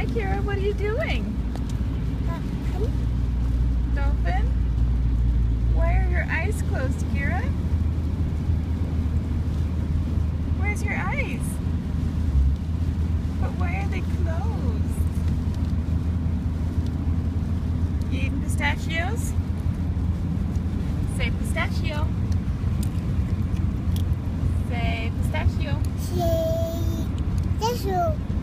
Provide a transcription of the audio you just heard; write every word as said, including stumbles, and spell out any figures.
Hi, Kira. What are you doing? Dolphin? Why are your eyes closed, Kira? Where's your eyes? But why are they closed? You eating pistachios? Say pistachio. Say pistachio. Say pistachio.